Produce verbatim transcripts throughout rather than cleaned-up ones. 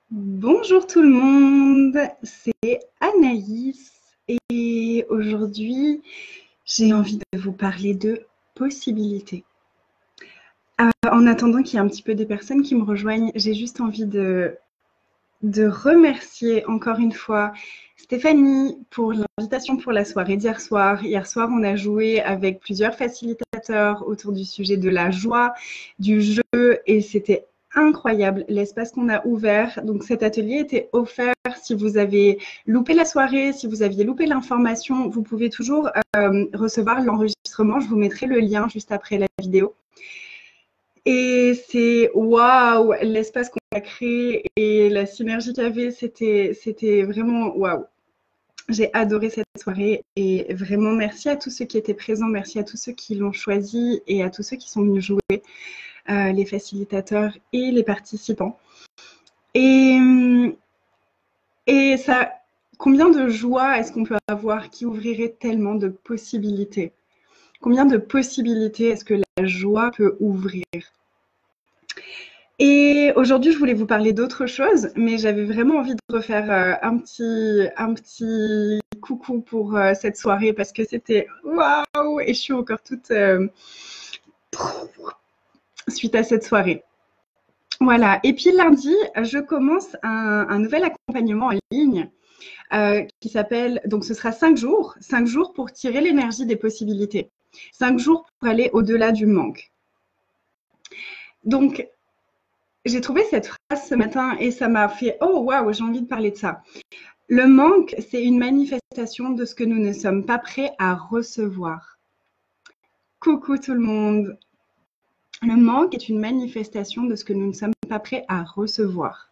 Bonjour tout le monde, c'est Anaïs et aujourd'hui j'ai envie de vous parler de possibilités. Euh, en attendant qu'il y ait un petit peu des personnes qui me rejoignent, j'ai juste envie de, de remercier encore une fois Stéphanie pour l'invitation pour la soirée d'hier soir. Hier soir, on a joué avec plusieurs facilitateurs autour du sujet de la joie, du jeu et c'était incroyable l'espace qu'on a ouvert. Donc cet atelier était offert. Si vous avez loupé la soirée, si vous aviez loupé l'information, vous pouvez toujours euh, recevoir l'enregistrement. Je vous mettrai le lien juste après la vidéo. Et c'est waouh, l'espace qu'on a créé et la synergie qu'il y avait, c'était, c'était vraiment waouh. J'ai adoré cette soirée et vraiment merci à tous ceux qui étaient présents, merci à tous ceux qui l'ont choisi et à tous ceux qui sont venus jouer, euh, les facilitateurs et les participants. Et, et ça, combien de joie est-ce qu'on peut avoir qui ouvrirait tellement de possibilités? Combien de possibilités est-ce que la joie peut ouvrir? Et aujourd'hui, je voulais vous parler d'autre chose, mais j'avais vraiment envie de refaire euh, un petit, un petit coucou pour euh, cette soirée parce que c'était waouh et je suis encore toute euh, suite à cette soirée. Voilà. Et puis lundi, je commence un, un nouvel accompagnement en ligne euh, qui s'appelle, donc ce sera cinq jours, cinq jours pour tirer l'énergie des possibilités, cinq jours pour aller au-delà du manque. Donc, j'ai trouvé cette phrase ce matin et ça m'a fait « Oh, waouh, j'ai envie de parler de ça ». Le manque, c'est une manifestation de ce que nous ne sommes pas prêts à recevoir. Coucou tout le monde. Le manque est une manifestation de ce que nous ne sommes pas prêts à recevoir.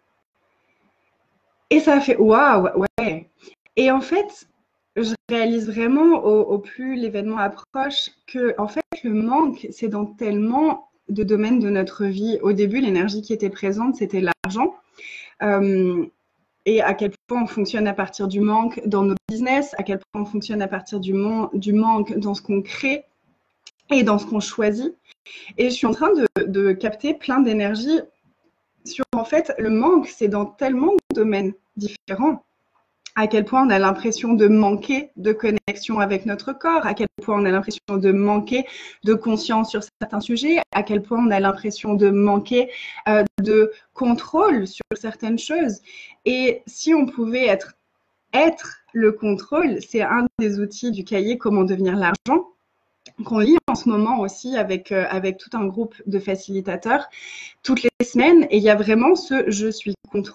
Et ça a fait « Waouh, ouais ». Et en fait, je réalise vraiment au, au plus l'événement approche que en fait, le manque, c'est dans tellement de domaines de notre vie. Au début, l'énergie qui était présente, c'était l'argent. Euh, et à quel point on fonctionne à partir du manque dans nos business, à quel point on fonctionne à partir du, man du manque dans ce qu'on crée et dans ce qu'on choisit. Et je suis en train de, de capter plein d'énergie sur, en fait, le manque, c'est dans tellement de domaines différents. À quel point on a l'impression de manquer de connexion avec notre corps, à quel point on a l'impression de manquer de conscience sur certains sujets, à quel point on a l'impression de manquer euh, de contrôle sur certaines choses. Et si on pouvait être, être le contrôle, c'est un des outils du cahier Comment devenir l'argent, qu'on lit en ce moment aussi avec, euh, avec tout un groupe de facilitateurs toutes les semaines. Et il y a vraiment ce « je suis contrôle ».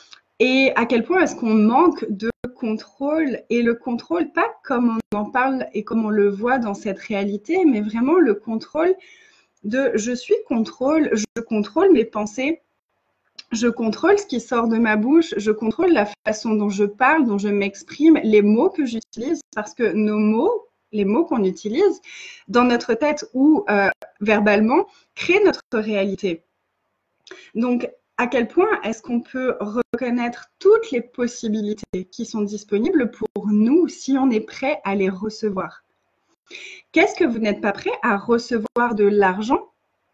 Et à quel point est-ce qu'on manque de contrôle, et le contrôle, pas comme on en parle et comme on le voit dans cette réalité, mais vraiment le contrôle de je suis contrôle, je contrôle mes pensées, je contrôle ce qui sort de ma bouche, je contrôle la façon dont je parle, dont je m'exprime, les mots que j'utilise, parce que nos mots, les mots qu'on utilise dans notre tête ou euh, verbalement, créent notre réalité. Donc, à quel point est-ce qu'on peut reconnaître toutes les possibilités qui sont disponibles pour nous si on est prêt à les recevoir? Qu'est-ce que vous n'êtes pas prêt à recevoir de l'argent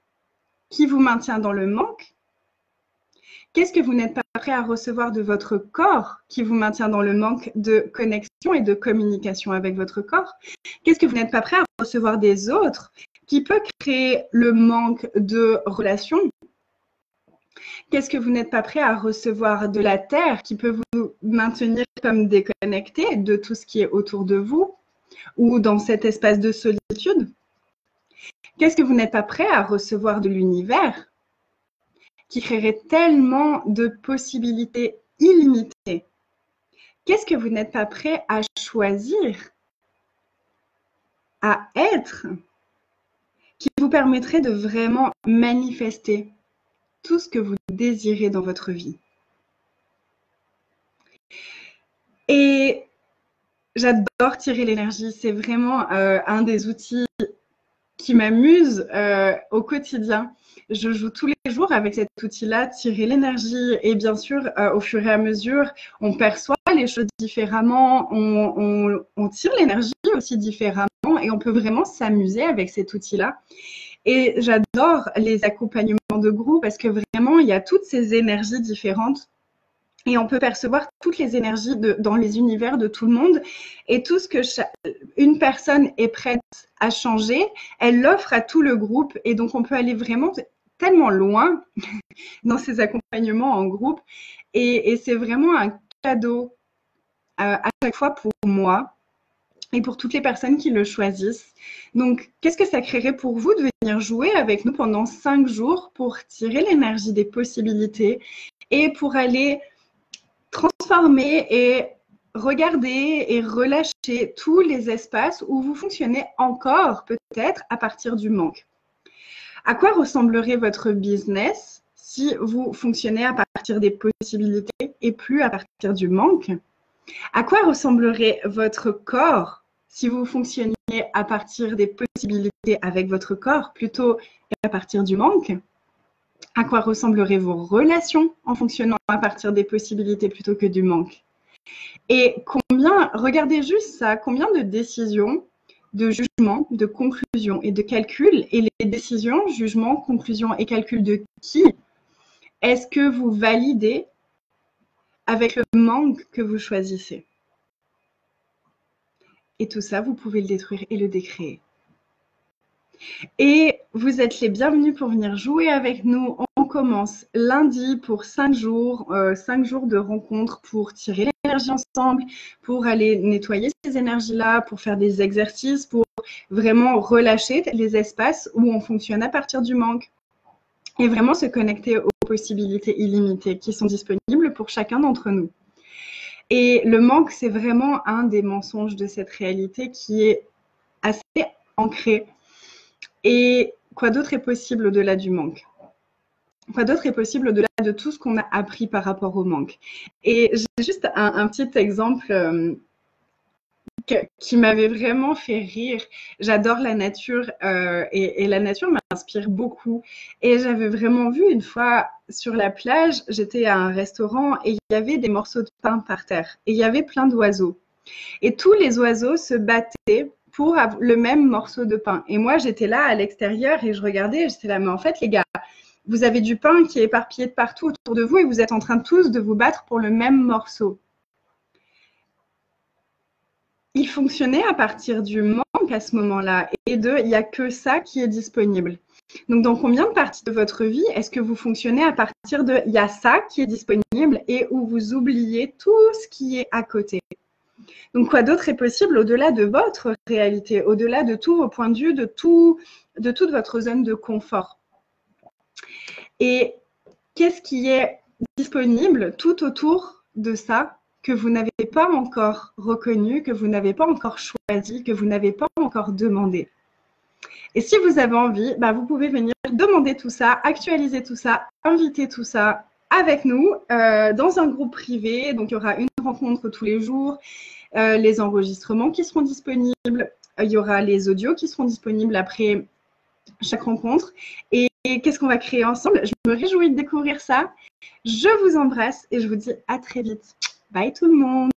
qui vous maintient dans le manque? Qu'est-ce que vous n'êtes pas prêt à recevoir de votre corps qui vous maintient dans le manque de connexion et de communication avec votre corps? Qu'est-ce que vous n'êtes pas prêt à recevoir des autres qui peut créer le manque de relations? Qu'est-ce que vous n'êtes pas prêt à recevoir de la Terre qui peut vous maintenir comme déconnecté de tout ce qui est autour de vous ou dans cet espace de solitude? Qu'est-ce que vous n'êtes pas prêt à recevoir de l'univers qui créerait tellement de possibilités illimitées? Qu'est-ce que vous n'êtes pas prêt à choisir, à être, qui vous permettrait de vraiment manifester tout ce que vous désirez dans votre vie? Et j'adore tirer l'énergie, c'est vraiment euh, un des outils qui m'amuse euh, au quotidien. Je joue tous les jours avec cet outil-là, tirer l'énergie, et bien sûr, euh, au fur et à mesure, on perçoit les choses différemment, on, on, on tire l'énergie aussi différemment, et on peut vraiment s'amuser avec cet outil-là. Et j'adore les accompagnements de groupe parce que vraiment, il y a toutes ces énergies différentes et on peut percevoir toutes les énergies de, dans les univers de tout le monde. Et tout ce que chaque, une personne est prête à changer, elle l'offre à tout le groupe. Et donc, on peut aller vraiment tellement loin dans ces accompagnements en groupe. Et, et c'est vraiment un cadeau euh, à chaque fois pour moi et pour toutes les personnes qui le choisissent. Donc, qu'est-ce que ça créerait pour vous de venir jouer avec nous pendant cinq jours pour tirer l'énergie des possibilités et pour aller transformer et regarder et relâcher tous les espaces où vous fonctionnez encore peut-être à partir du manque. À quoi ressemblerait votre business si vous fonctionnez à partir des possibilités et plus à partir du manque? À quoi ressemblerait votre corps si vous fonctionniez à partir des possibilités avec votre corps plutôt qu'à partir du manque? À quoi ressembleraient vos relations en fonctionnant à partir des possibilités plutôt que du manque? Et combien, regardez juste ça, combien de décisions, de jugements, de conclusions et de calculs, et les décisions, jugements, conclusions et calculs de qui est-ce que vous validez avec le manque que vous choisissez? Et tout ça, vous pouvez le détruire et le décréer. Et vous êtes les bienvenus pour venir jouer avec nous. On commence lundi pour cinq jours, euh, cinq jours de rencontres pour tirer l'énergie ensemble, pour aller nettoyer ces énergies-là, pour faire des exercices, pour vraiment relâcher les espaces où on fonctionne à partir du manque et vraiment se connecter aux possibilités illimitées qui sont disponibles pour chacun d'entre nous. Et le manque, c'est vraiment un des mensonges de cette réalité qui est assez ancré. Et quoi d'autre est possible au-delà du manque? Quoi d'autre est possible au-delà de tout ce qu'on a appris par rapport au manque? Et j'ai juste un, un petit exemple euh, que, qui m'avait vraiment fait rire. J'adore la nature euh, et, et la nature m'inspire beaucoup. Et j'avais vraiment vu une fois sur la plage, j'étais à un restaurant et il y avait des morceaux de pain par terre. Et il y avait plein d'oiseaux. Et tous les oiseaux se battaient pour le même morceau de pain. Et moi, j'étais là à l'extérieur et je regardais et j'étais là, mais en fait, les gars, vous avez du pain qui est éparpillé de partout autour de vous et vous êtes en train tous de vous battre pour le même morceau. Il fonctionnait à partir du manque à ce moment-là et de, il n'y a que ça qui est disponible. Donc, dans combien de parties de votre vie est-ce que vous fonctionnez à partir de, il y a ça qui est disponible et où vous oubliez tout ce qui est à côté? Donc, quoi d'autre est possible au-delà de votre réalité, au-delà de tous vos points de vue, de, tout, de toute votre zone de confort? Et qu'est-ce qui est disponible tout autour de ça que vous n'avez pas encore reconnu, que vous n'avez pas encore choisi, que vous n'avez pas encore demandé? Et si vous avez envie, bah, vous pouvez venir demander tout ça, actualiser tout ça, inviter tout ça avec nous euh, dans un groupe privé. Donc, il y aura une rencontre tous les jours. Euh, les enregistrements qui seront disponibles, il y aura les audios qui seront disponibles après chaque rencontre. Et, et qu'est-ce qu'on va créer ensemble? Je me réjouis de découvrir ça. Je vous embrasse et je vous dis à très vite. Bye tout le monde!